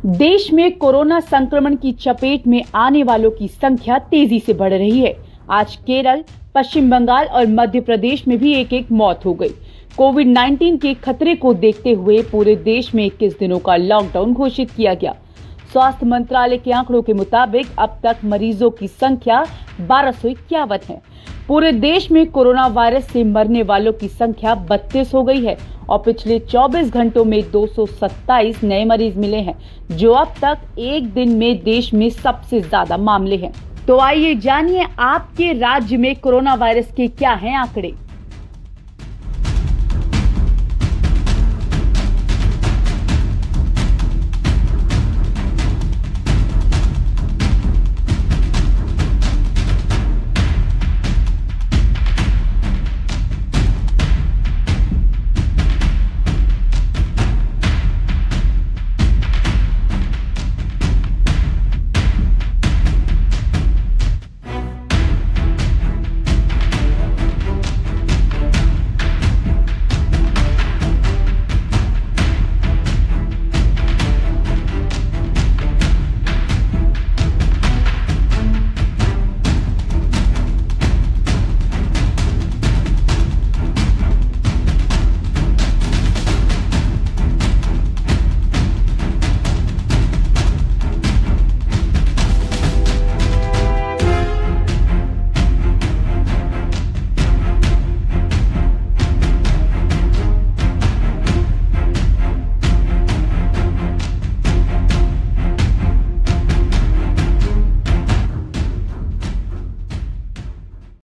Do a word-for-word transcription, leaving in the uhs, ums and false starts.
देश में कोरोना संक्रमण की चपेट में आने वालों की संख्या तेजी से बढ़ रही है। आज केरल, पश्चिम बंगाल और मध्य प्रदेश में भी एक एक मौत हो गई। कोविड उन्नीस के खतरे को देखते हुए पूरे देश में इक्कीस दिनों का लॉकडाउन घोषित किया गया। स्वास्थ्य मंत्रालय के आंकड़ों के मुताबिक अब तक मरीजों की संख्या बारह सौ इक्यावन है। पूरे देश में कोरोना वायरस से मरने वालों की संख्या बत्तीस हो गई है और पिछले चौबीस घंटों में दो सौ सत्ताईस नए मरीज मिले हैं, जो अब तक एक दिन में देश में सबसे ज्यादा मामले हैं। तो आइए जानिए आपके राज्य में कोरोना वायरस के क्या हैं आंकड़े।